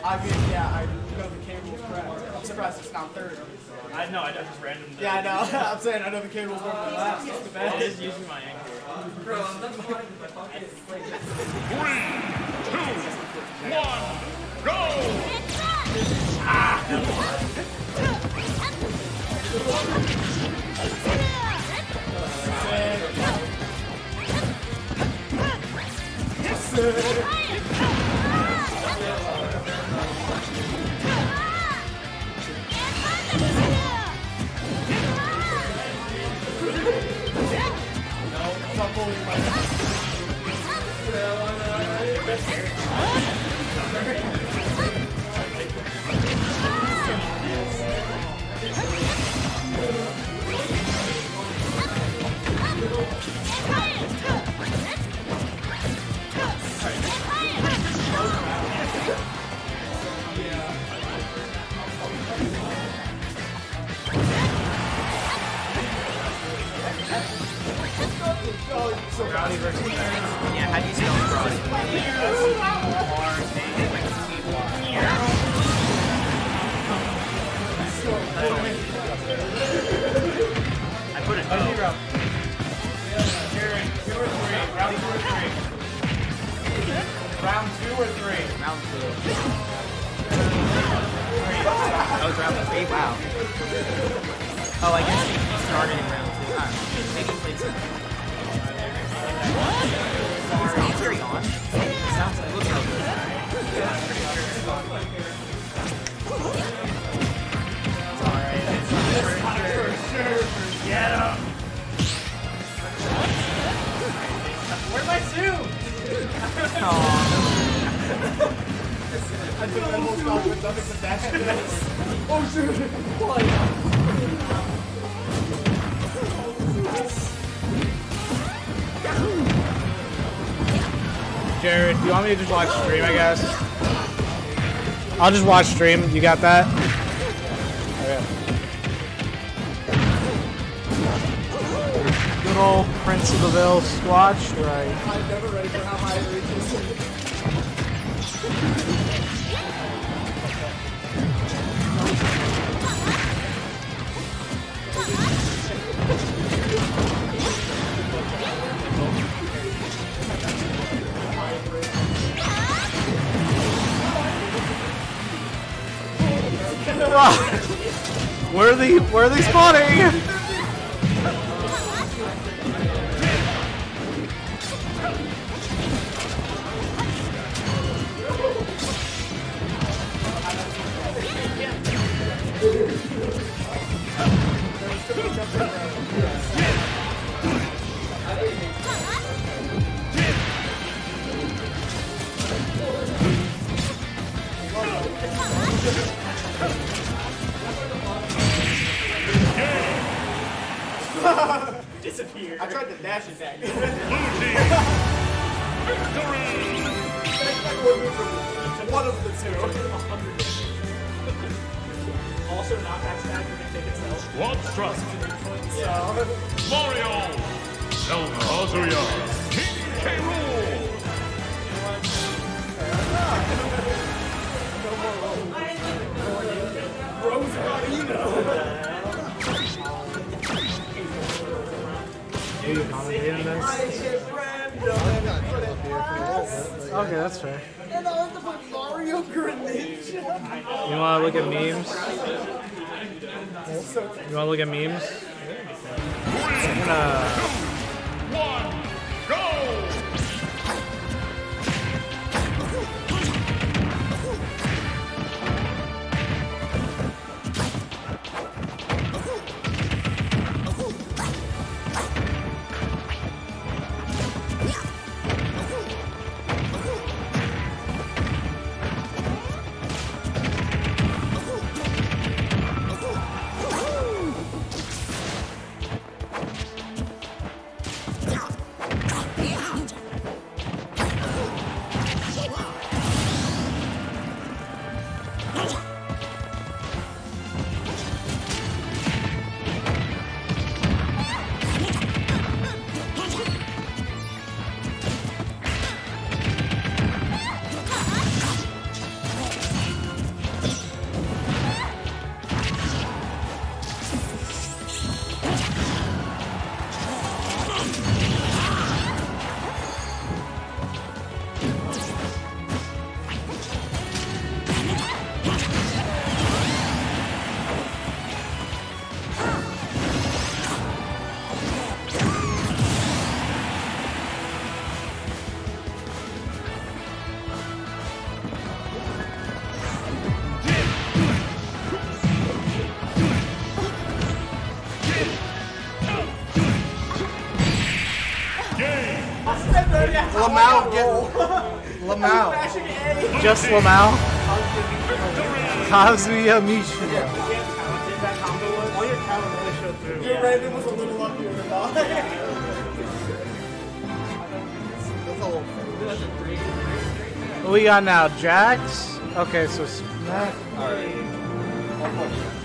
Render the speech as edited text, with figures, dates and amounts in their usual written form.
I mean, yeah, I know the K rule's correct. I'm surprised it's not third. I know, I just random. Yeah, I know. I'm saying I know the K rule's normally last. That's the best. It is usually my anchor. 3, 2, 1, go! Brownie versus Clarence. Yeah, how do you spell Brownie? I put it down. Jared, 2 or 3? Round 2 or 3? Round 2 or 3? Round 2. That was round 3? Wow. Oh, I guess he started in round 2. Maybe he played some. Is Nancy on? Sounds like looks so good. Get him! Where'd my suit? I took that whole stop with nothing but dash and this. Oh shoot! What? Jared, do you want me to just watch stream, I guess? I'll just watch stream. You got that? Okay. Good old Prince of the Ville Squatch, right? I'm never ready for how high it reaches. Where are they spawning? Disappeared. I tried to dash attack. One of the two. Also, knockback stack, you can take itself. Squad Trust. So, Mario. El Kazuya. King K. Rool. Okay, that's fair. and I have to put Mario Greninja. You want to look at memes? You want to look at memes? I'm gonna... 1, go! Lamau. Smashing A. Just Lamau. Victory! Kazuya Mishu. That combo was. All your talent really showed through. Your Raven was a little luckier than mine. That's a little. What we got now? Jax? Okay, so Smack. Alright.